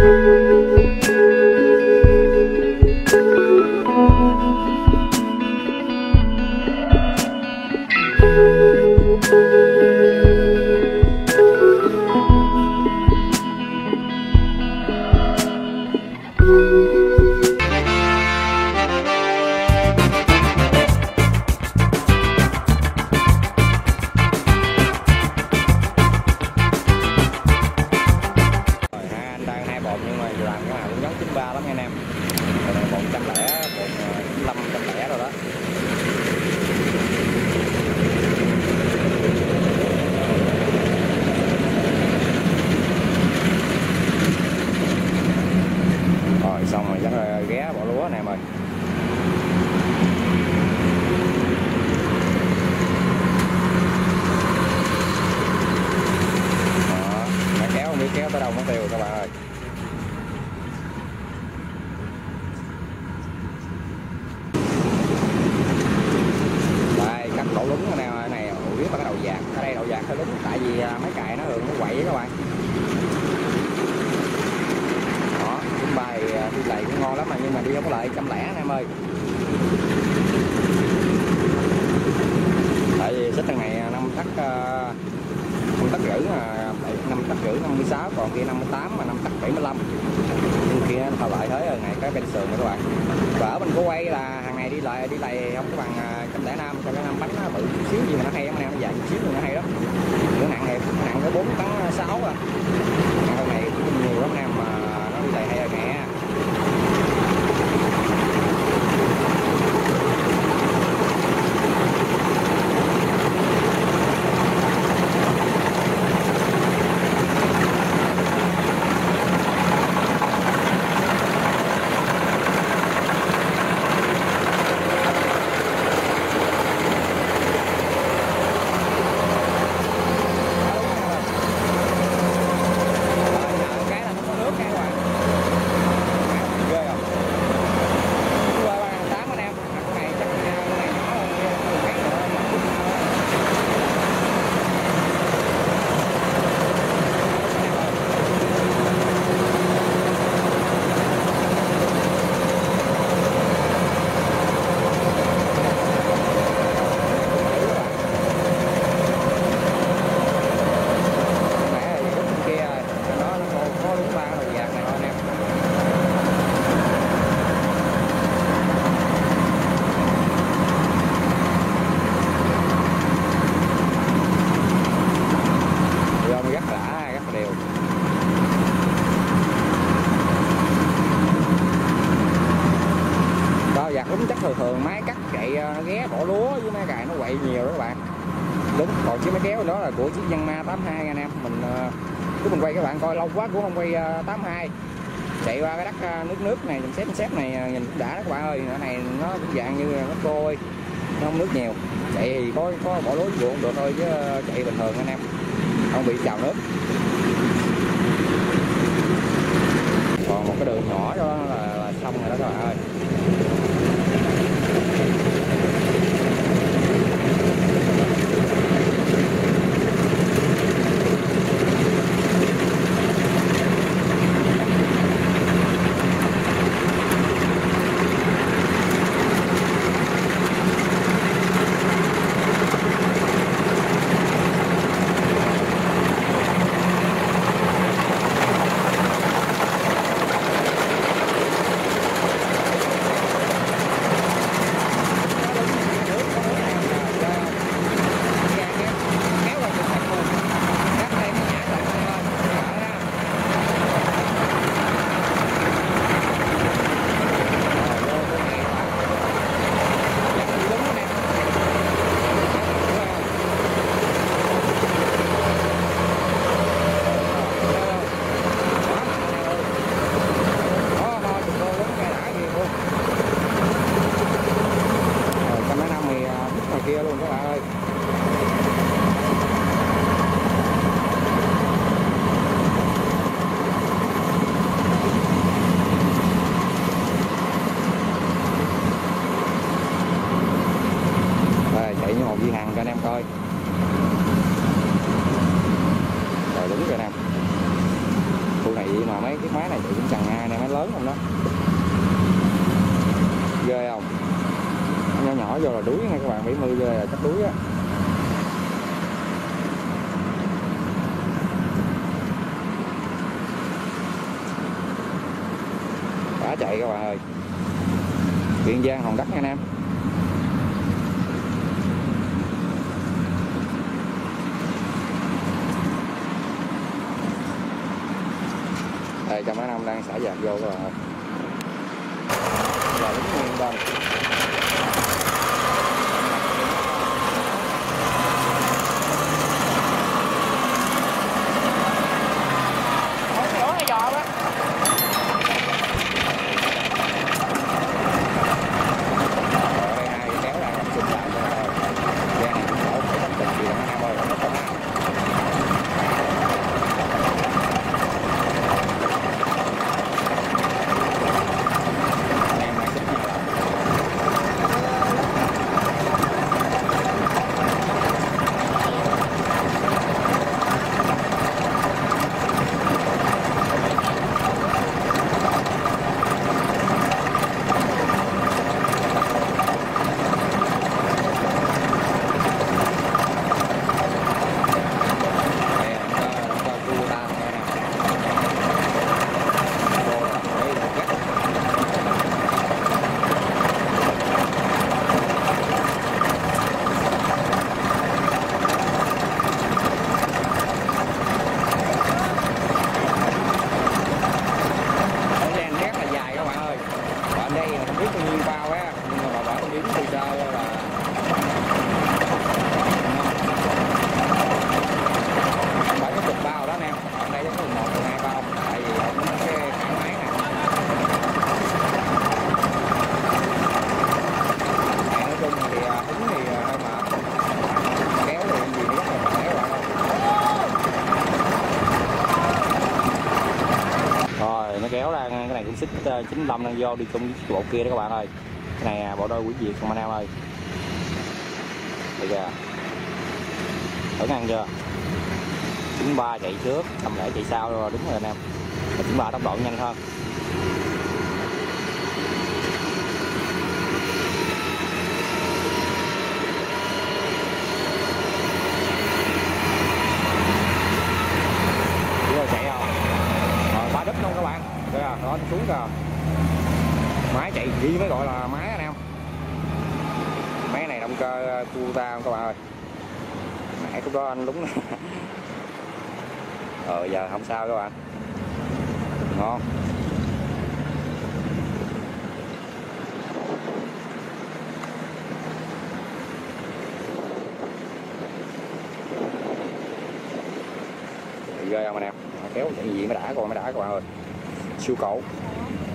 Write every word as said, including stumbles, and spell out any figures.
Của chiếc Yanmar tám hai anh em mình cứ mình quay các bạn coi lâu quá cũng không quay tám hai chạy qua cái đất nước nước này xếp xếp này nhìn cũng đã đó các bạn ơi. Cái này nó cũng dạng như nó trôi nó không nước nhiều, chạy thì có có bỏ lối ruộng được thôi chứ chạy bình thường anh em không bị trào nước. Còn một cái đường nhỏ đó là, là xong rồi đó các bạn ơi. mà mấy cái máy này chạy cũng chằng hai này, máy lớn không đó, ghê không, nhỏ nhỏ vô là đuối nha các bạn, bảy mươi ghê là chắc đuối á. Đã chạy các bạn ơi, Kiên Giang Hòn Đất nha anh em. Đây trong mấy năm đang xả dạt vô các bạn ơi, là đúng nguyên bên. Kéo ra cái này cũng xích chín mươi lăm đang vô đi chung với bộ kia đó các bạn ơi. Cái này bộ đôi Quý Việt không anh em ơi. Bây giờ thử ăn chưa? chín mươi ba chạy trước, năm lẻ chạy sau rồi, đúng rồi anh em. chín mươi ba tốc độ nhanh hơn. Đất luôn các bạn, đây là nó xuống rồi, máy chạy gì mới gọi là máy anh em. Máy này động cơ Kubota các bạn ơi, nãy lúc đó anh đúng ờ giờ không sao các bạn, ngon. Ghê không anh em, kéo chạy gì mới đã, còn mới đã các bạn ơi, siêu cổ.